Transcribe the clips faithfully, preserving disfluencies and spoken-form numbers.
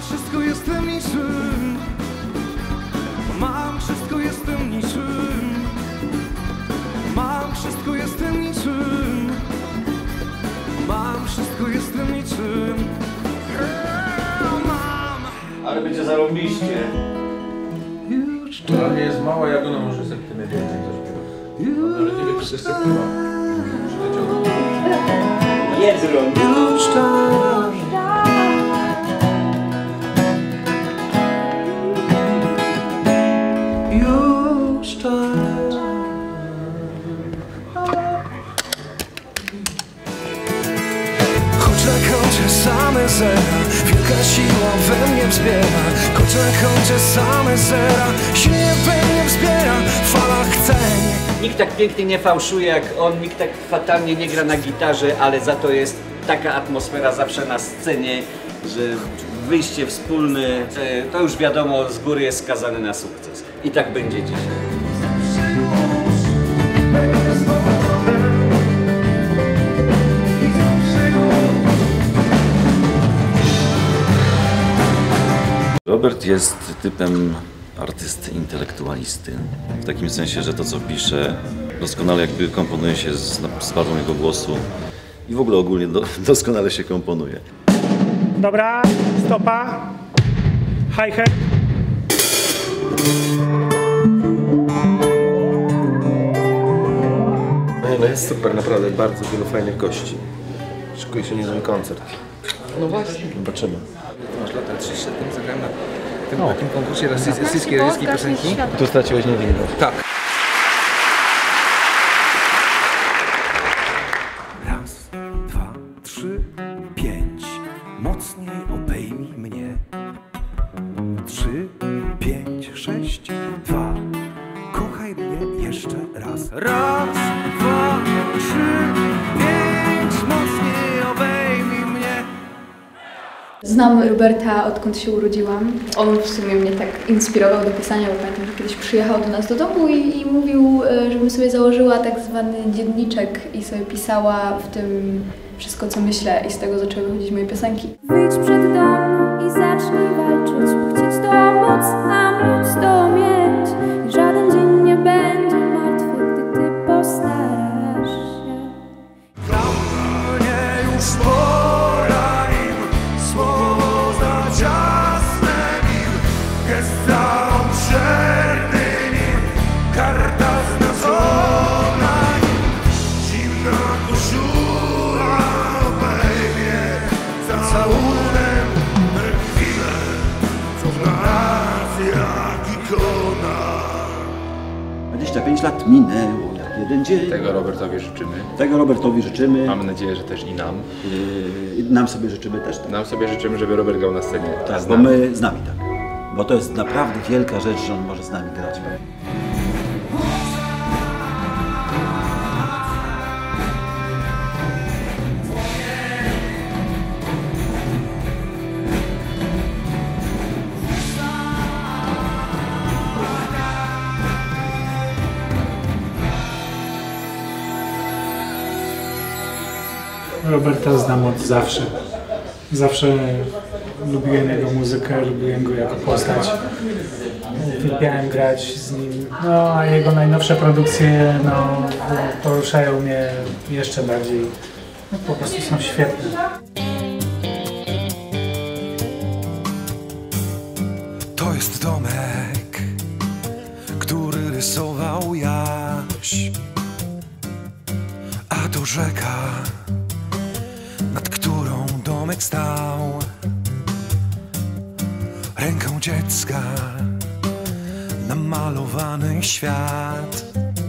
wszystko, jestem niczym. Mam wszystko, jestem niczym. Mam wszystko, jestem niczym. Mam wszystko, jestem niczym. Mam. Ale będzie zarąbiście. Ona nie jest mała, jak ona może centymetr więcej zaśpiewać. Ale nie wiem, czy to jest tak chyba. Jedz rąk. Już czas. Choć na koncie same zera, wielka siła we mnie wzbiera. Choć na koncie same zera, silnie we mnie wzbiera. Fala chce. Nikt tak pięknie nie fałszuje jak on, nikt tak fatalnie nie gra na gitarze, ale za to jest taka atmosfera zawsze na scenie, że wyjście wspólne, to już wiadomo, z góry jest skazane na sukces. I tak będzie dzisiaj. Robert jest typem artysty, intelektualisty. W takim sensie, że to co pisze doskonale jakby komponuje się z, z barwą jego głosu i w ogóle ogólnie do, doskonale się komponuje. Dobra, stopa, hi-hat. No jest super, naprawdę, bardzo wielu fajnych gości. Szykuje się niezły koncert. No właśnie. Zobaczymy. Masz lata trzydzieści lat temu zagrałem na tym no. takim konkursie rosyjskiej radzieckiej piosenki. Tu straciłeś niewinność. Tak. Raz, dwa, trzy, pięć. Mocniej obejmij mnie. Trzy, pięć, sześć, dwa. Kochaj mnie jeszcze raz. Raz, dwa, trzy, pięć. Mocniej obejmij mnie. Znam Roberta, odkąd się urodziłam. On w sumie mnie tak inspirował do pisania, bo pamiętam, że kiedyś przyjechał do nas do domu i, i mówił, żebym sobie założyła tak zwany dzienniczek i sobie pisała w tym wszystko, co myślę, i z tego zaczęły wychodzić moje piosenki. Wyjdź przed dom i zacznij walczyć, chcieć to móc, a móc to mieć. I żaden dzień nie będzie martwy, gdy ty postarasz się. Dla mnie już pora im słowo znać jasne nim. Gesta obszerny nim, karta znaczona nim. Zimna koszula obejmie za całunem chwilę, co w nas jak ikona. dwadzieścia pięć lat minęło jak jeden dzień. Tego Robertowi życzymy. Tego Robertowi życzymy. Mamy nadzieję, że też i nam. Yy, nam sobie życzymy też. Tak, Nam sobie życzymy, żeby Robert grał na scenie. tak z bo nami. my z nami tak. Bo to jest naprawdę wielka rzecz, że on może z nami grać. Roberta znam od zawsze. Zawsze lubiłem jego muzykę, lubiłem go jako postać. Uwielbiałem grać z nim. No, a jego najnowsze produkcje no, poruszają mnie jeszcze bardziej. No, po prostu są świetne. To jest domek, który rysował Jaś, a to rzeka, nad którą domek stał. Ręką dziecka namalowany świat.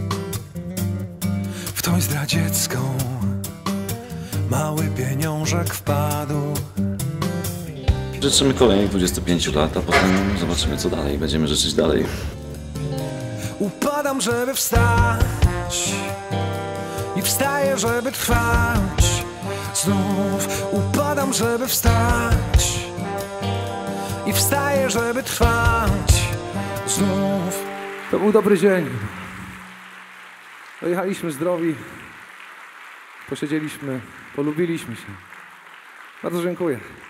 W tą zdradziecką mały pieniążek wpadł. Życzymy kolejnych dwudziestu pięciu lat, a potem zobaczymy co dalej. Będziemy życzyć dalej. Upadam, żeby wstać i wstaję, żeby trwać. Znów upadam, żeby wstać i wstaję, żeby trwać. Znów. To był dobry dzień. Dojechaliśmy zdrowi, posiedzieliśmy, polubiliśmy się. Bardzo dziękuję.